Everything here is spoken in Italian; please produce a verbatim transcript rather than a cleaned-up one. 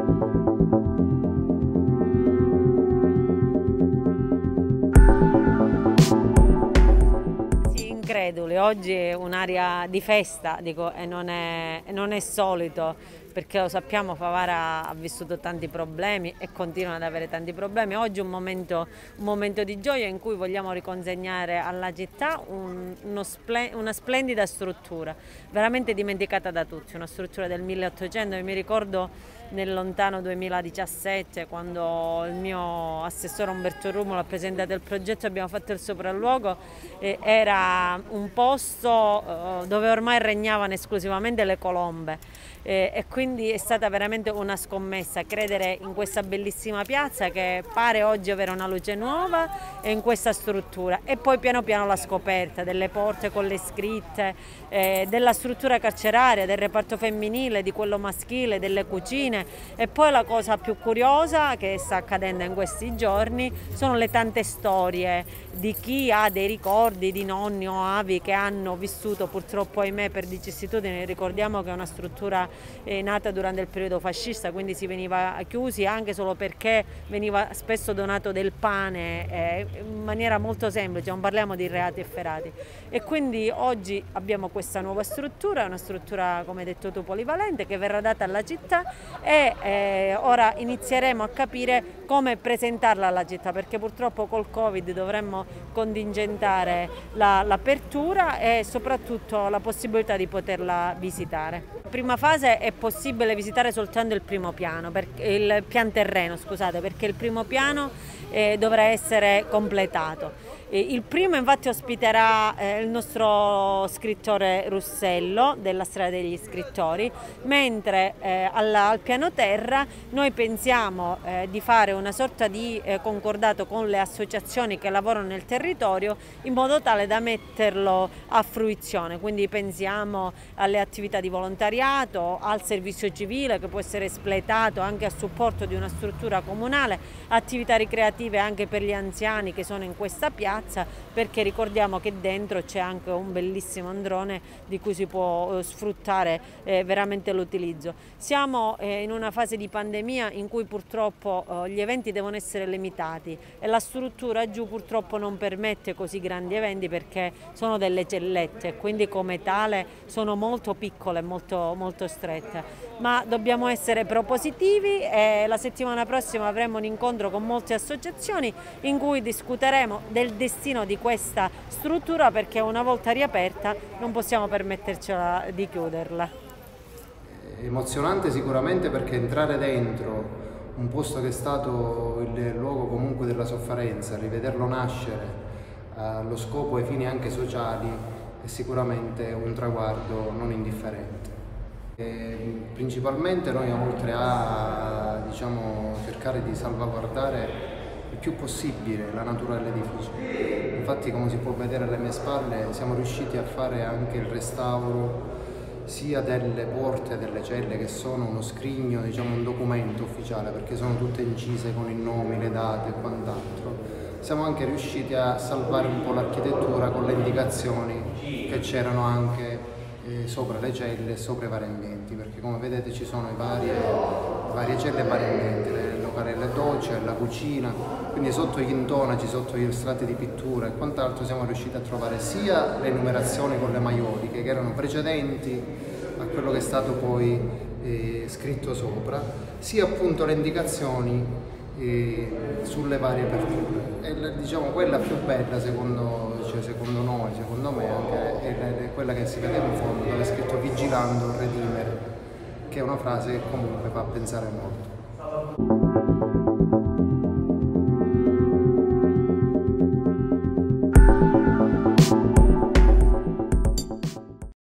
Increduli, oggi è un'area di festa, dico, e non è, non è solito, perché lo sappiamo, Favara ha vissuto tanti problemi e continua ad avere tanti problemi. Oggi è un momento, un momento di gioia in cui vogliamo riconsegnare alla città un, uno splen una splendida struttura, veramente dimenticata da tutti, una struttura del milleottocento. Mi ricordo nel lontano duemiladiciassette, quando il mio assessore Umberto Rumolo ha presentato il progetto, abbiamo fatto il sopralluogo, eh, era un posto eh, dove ormai regnavano esclusivamente le colombe, eh, e quindi è stata veramente una scommessa credere in questa bellissima piazza che pare oggi avere una luce nuova, e in questa struttura, e poi piano piano la scoperta delle porte con le scritte, eh, della struttura carceraria, del reparto femminile, di quello maschile, delle cucine. E poi la cosa più curiosa che sta accadendo in questi giorni sono le tante storie di chi ha dei ricordi di nonni o avi che hanno vissuto purtroppo, ahimè, per vicissitudini. Ricordiamo che è una struttura eh, nata durante il periodo fascista, quindi si veniva chiusi anche solo perché veniva spesso donato del pane eh, in maniera molto semplice, non parliamo di reati efferati. E quindi oggi abbiamo questa nuova struttura, una struttura, come hai detto tu, polivalente, che verrà data alla città, e eh, ora inizieremo a capire come presentarla alla città, perché purtroppo col Covid dovremmo contingentare l'apertura e soprattutto la possibilità di poterla visitare. In prima fase è possibile visitare soltanto il primo piano, il pian terreno, scusate, perché il primo piano eh, dovrà essere completato. Il primo infatti ospiterà eh, il nostro scrittore Russello della Strada degli Scrittori, mentre eh, alla, al piano terra noi pensiamo eh, di fare una sorta di eh, concordato con le associazioni che lavorano nel territorio, in modo tale da metterlo a fruizione. Quindi pensiamo alle attività di volontariato, al servizio civile che può essere espletato anche a supporto di una struttura comunale, attività ricreative anche per gli anziani che sono in questa piazza, perché ricordiamo che dentro c'è anche un bellissimo androne di cui si può eh, sfruttare eh, veramente l'utilizzo. Siamo eh, in una fase di pandemia in cui purtroppo eh, gli eventi devono essere limitati, e la struttura giù purtroppo non permette così grandi eventi perché sono delle cellette, quindi come tale sono molto piccole, molto, molto strette. Ma dobbiamo essere propositivi, e la settimana prossima avremo un incontro con molte associazioni in cui discuteremo del destino di questa struttura, perché una volta riaperta non possiamo permettercela di chiuderla. Emozionante sicuramente, perché entrare dentro un posto che è stato il luogo comunque della sofferenza, rivederlo nascere allo scopo e ai fini anche sociali, è sicuramente un traguardo non indifferente. E principalmente noi, oltre a diciamo, cercare di salvaguardare il più possibile la natura dell'edificio, infatti, come si può vedere alle mie spalle, siamo riusciti a fare anche il restauro sia delle porte delle celle, che sono uno scrigno, diciamo un documento ufficiale, perché sono tutte incise con i nomi, le date e quant'altro. Siamo anche riusciti a salvare un po' l'architettura con le indicazioni che c'erano anche eh, sopra le celle e sopra i vari ambienti, perché come vedete ci sono i varie, varie celle e vari ambienti, le locali, le docce, la cucina, quindi sotto gli intonaci, sotto gli strati di pittura e quant'altro siamo riusciti a trovare sia le numerazioni con le maioliche che erano precedenti a quello che è stato poi eh, scritto sopra, sia appunto le indicazioni eh, sulle varie aperture. E diciamo quella più bella secondo, cioè, secondo noi, secondo me anche, è, è quella che si vede in fondo, dove è scritto "Vigilando redimere", che è una frase che comunque fa pensare molto.